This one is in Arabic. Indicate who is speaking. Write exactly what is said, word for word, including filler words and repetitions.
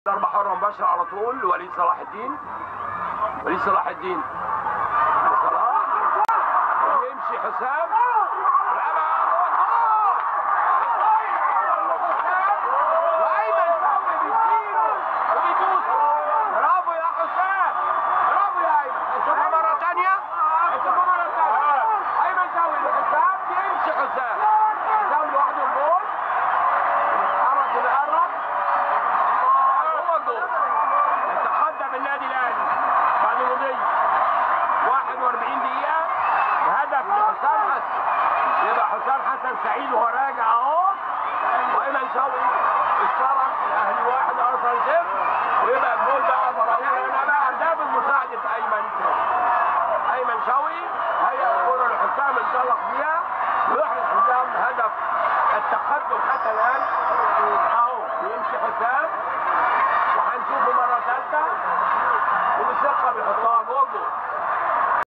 Speaker 1: ضربة حرة مباشرة على طول لوليد صلاح الدين. وليد صلاح الدين صلاح يمشي حسام وايمن شوقي بيشيله وبيبوسه. برافو يا حسام، برافو يا ايمن. هنشوفها مرة ثانية، هنشوفها مرة ثانية. ايمن شوقي لحسام، يمشي حسام، حسام لوحده الجول. يتحرك ويقرب. يتقدم النادي الاهلي بعد مضي واحد وأربعين دقيقة بهدف لحسام حسن. يبقى حسام حسن سعيد وهو راجع اهو، وايمن شوقي اشترك. الاهلي واحد ارسنال صفر، ويبقى الجول بقى ضروري هنا بقى ده بمساعدة ايمن شوقي. ايمن شوقي هيئ الكرة لحسام انطلق بيها ويحرز حسام هدف التقدم حتى الان. اهو يمشي حسام وهنشوفه مرة ثالثة وبثقة بيحطها